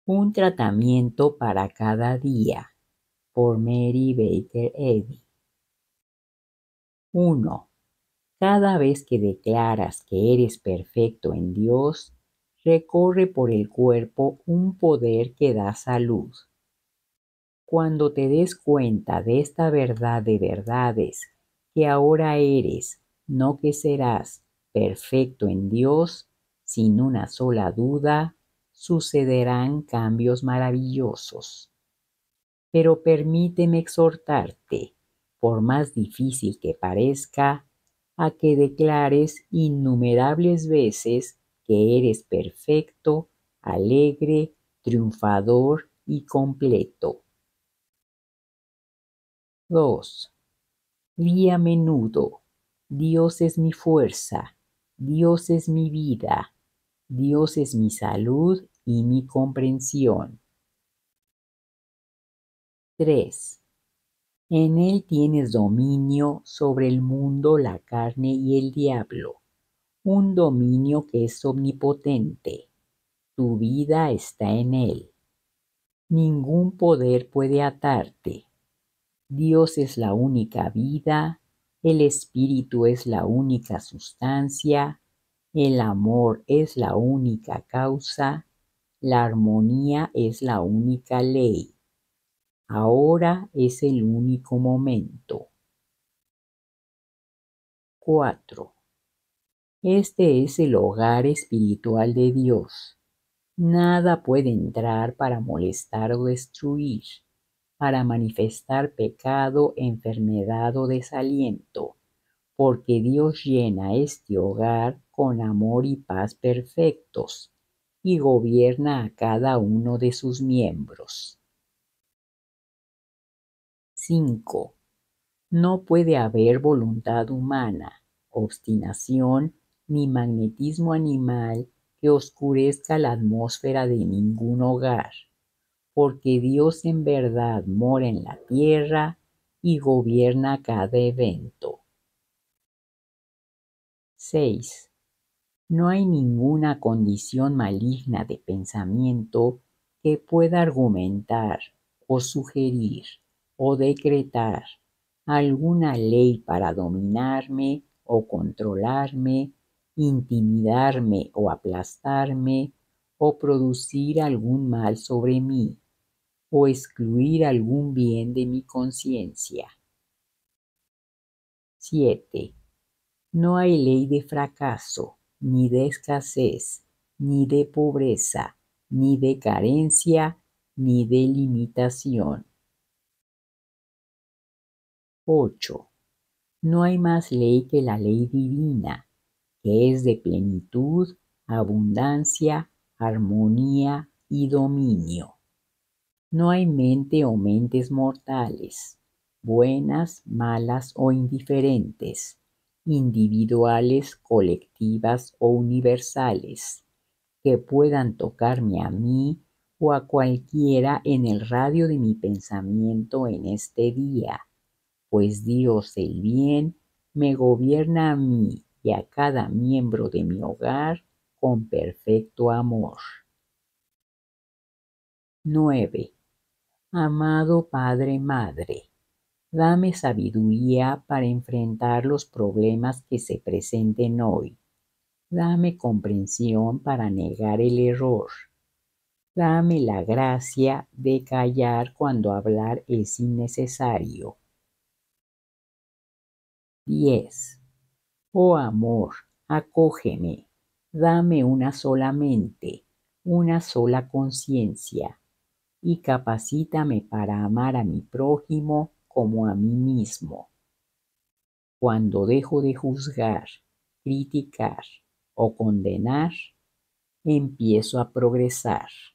Un tratamiento para cada día, por Mary Baker Eddy. 1. Cada vez que declaras que eres perfecto en Dios, recorre por el cuerpo un poder que da salud. Cuando te des cuenta de esta verdad de verdades, que ahora eres, no que serás, perfecto en Dios, sin una sola duda, sucederán cambios maravillosos. Pero permíteme exhortarte, por más difícil que parezca, a que declares innumerables veces que eres perfecto, alegre, triunfador y completo. 2. Di a menudo: Dios es mi fuerza, Dios es mi vida, Dios es mi salud y mi comprensión. 3. En Él tienes dominio sobre el mundo, la carne y el diablo, un dominio que es omnipotente. Tu vida está en Él. Ningún poder puede atarte. Dios es la única vida, el Espíritu es la única sustancia, el amor es la única causa, la armonía es la única ley. Ahora es el único momento. 4. Este es el hogar espiritual de Dios. Nada puede entrar para molestar o destruir, para manifestar pecado, enfermedad o desaliento, porque Dios llena este hogar con amor y paz perfectos y gobierna a cada uno de sus miembros. 5. No puede haber voluntad humana, obstinación ni magnetismo animal que oscurezca la atmósfera de ningún hogar, porque Dios en verdad mora en la tierra y gobierna cada evento. 6. No hay ninguna condición maligna de pensamiento que pueda argumentar o sugerir o decretar alguna ley para dominarme o controlarme, intimidarme o aplastarme, o producir algún mal sobre mí, o excluir algún bien de mi conciencia. 7. No hay ley de fracaso, ni de escasez, ni de pobreza, ni de carencia, ni de limitación. 8. No hay más ley que la ley divina, que es de plenitud, abundancia, armonía y dominio. No hay mente o mentes mortales, buenas, malas o indiferentes, individuales, colectivas o universales, que puedan tocarme a mí o a cualquiera en el radio de mi pensamiento en este día, pues Dios el bien me gobierna a mí y a cada miembro de mi hogar con perfecto amor. 9. Amado Padre Madre, dame sabiduría para enfrentar los problemas que se presenten hoy. Dame comprensión para negar el error. Dame la gracia de callar cuando hablar es innecesario. 10. Oh amor, acógeme. Dame una sola mente, una sola conciencia, y capacítame para amar a mi prójimo como a mí mismo. Cuando dejo de juzgar, criticar o condenar, empiezo a progresar.